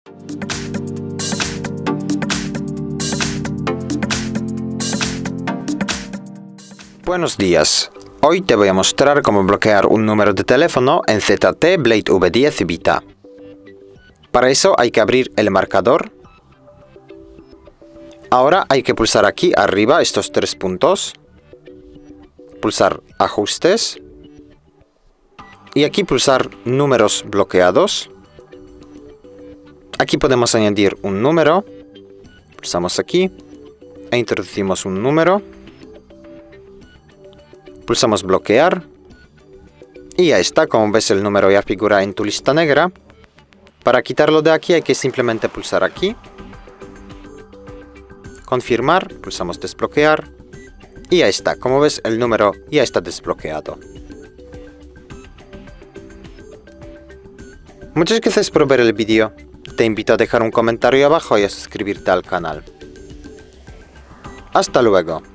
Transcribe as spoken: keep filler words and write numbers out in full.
Buenos días. Hoy te voy a mostrar cómo bloquear un número de teléfono en Z T Blade V diez Vita. Para eso hay que abrir el marcador. Ahora hay que pulsar aquí arriba estos tres puntos. Pulsar Ajustes. Y aquí pulsar Números bloqueados. Aquí podemos añadir un número. Pulsamos aquí e introducimos un número. Pulsamos bloquear y ya está. Como ves, el número ya figura en tu lista negra. Para quitarlo de aquí hay que simplemente pulsar aquí, confirmar, pulsamos desbloquear y ya está. Como ves, el número ya está desbloqueado. Muchas gracias por ver el vídeo. Te invito a dejar un comentario abajo y a suscribirte al canal. Hasta luego.